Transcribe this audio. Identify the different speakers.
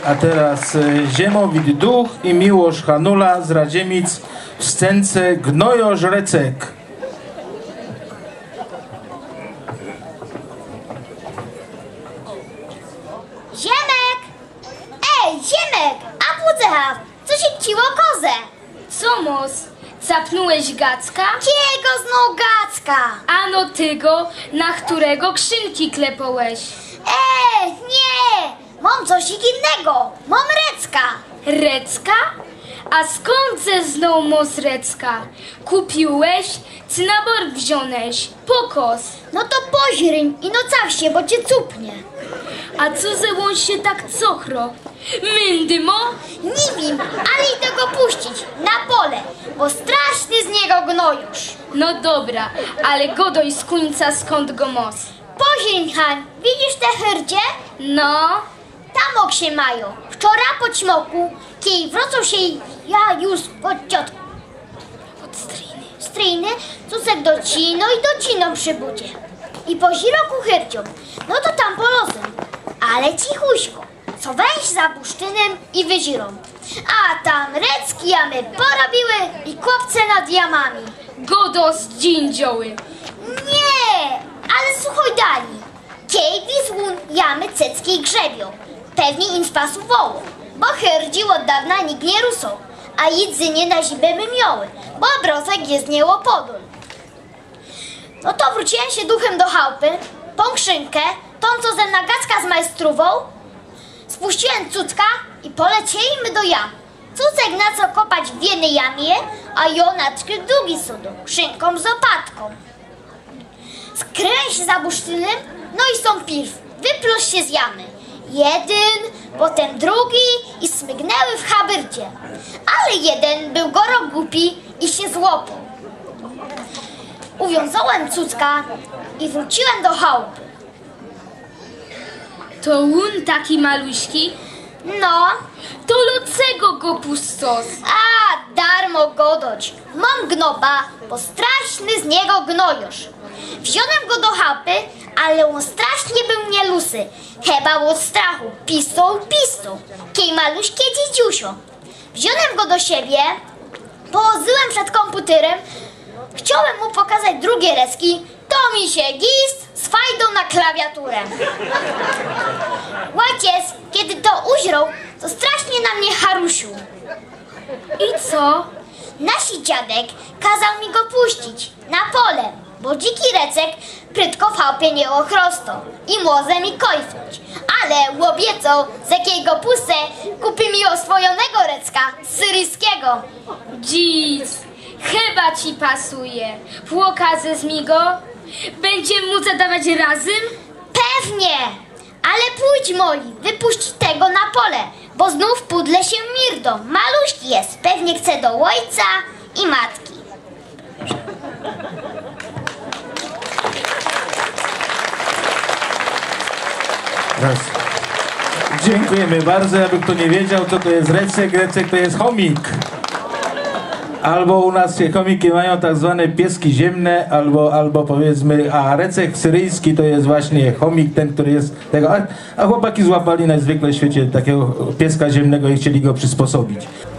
Speaker 1: A teraz Ziemowit Duch i Miłosz Hanula z Radziemic w scence Gnojożrecek.
Speaker 2: Ziemek! Ej, Ziemek! A Pucecha! Co się ciło kozę?
Speaker 3: Co mos? Zapnułeś Gacka?
Speaker 2: Kiego znów Gacka?
Speaker 3: Ano tego, na którego krzynki klepałeś.
Speaker 2: Nie! Mam coś innego! Mam Recka!
Speaker 3: Recka? A skąd zeznał mos Recka? Kupiłeś, czy na bor wziąłeś? Pokos.
Speaker 2: No to poźryń i no caw się, bo cię cupnie.
Speaker 3: A co ze on się tak cochro? Myndymo?
Speaker 2: Nie wiem, ale idę go puścić na pole, bo straszny z niego gnojusz.
Speaker 3: No dobra, ale godoj z końca skąd go mos?
Speaker 2: Poźryń, Hań, widzisz te hyrdzie?
Speaker 3: No,
Speaker 2: Tam ok się mają. Wczoraj po ćmoku, kiedy wrócą się ja już od ciotku.
Speaker 3: od striny.
Speaker 2: Stryjny, cucek do cino i do cino przybudzie. I po ziroku hyrcią, no to tam po losem. Ale cichuśko, co weź za busztynem i wyzirą. A tam recki jamy porobiły i kłopce nad jamami.
Speaker 3: Godos dziędzioły.
Speaker 2: Nie, ale słuchaj dali. Kiedy złun jamy ceckiej grzebią. Pewnie im spasu woło, bo hyrdził od dawna nikt nie rusał, a jedzenie na zimę by miały, bo obrozek jest niełopodól. No to wróciłem się duchem do chałupy, tą krzynkę, tą co ze mna Gacka zmajstrował, spuściłem cucka i polecieliśmy do jam. Cucek na co kopać w jednej jamie, a jonaczki w drugi sudu, krzynką z opatką. Skryłem się za bursztynem, no i są pierw, wypluł się z jamy. Jeden, potem drugi i smygnęły w habyrcie. Ale jeden był goro głupi i się złopał. Uwiązałem cucka i wróciłem do chałupy.
Speaker 3: To łun taki maluśki?
Speaker 2: No,
Speaker 3: To locego go pustos.
Speaker 2: a darmo godoć. Mam gnoba, bo straszny z niego gnojusz. Wziąłem go do chałupy, ale on strasznie był nielusy. Chyba od strachu pisał. Kiej maluśkie dzidziusio. Wziąłem go do siebie, położyłem przed komputerem. Chciałem mu pokazać drugie reski, to mi się gist z fajdą na klawiaturę. Łaciec, kiedy to uźrał, to strasznie na mnie harusił.
Speaker 3: I co?
Speaker 2: Nasi dziadek kazał mi go puścić na pole, bo dziki recek prędko w chałupie nie ochrostał i może mi kojfnąć. Ale obiecał, z jakiego pustę kupi mi oswojonego recka syryjskiego.
Speaker 3: Dzic, chyba ci pasuje. Płokazę z migo? Będzie mu zadawać razem?
Speaker 2: Pewnie, ale pójdź moi, wypuść tego na pole, bo znów pudle się mirdą. Maluśki jest, pewnie chce do ojca i matki.
Speaker 1: Raz. Dziękujemy bardzo. Jakby kto nie wiedział, co to jest recek, recek to jest chomik. Albo u nas się chomiki mają tak zwane pieski ziemne, albo powiedzmy, a recek syryjski to jest właśnie chomik, ten, który jest tego. A chłopaki złapali najzwykle w świecie takiego pieska ziemnego i chcieli go przysposobić.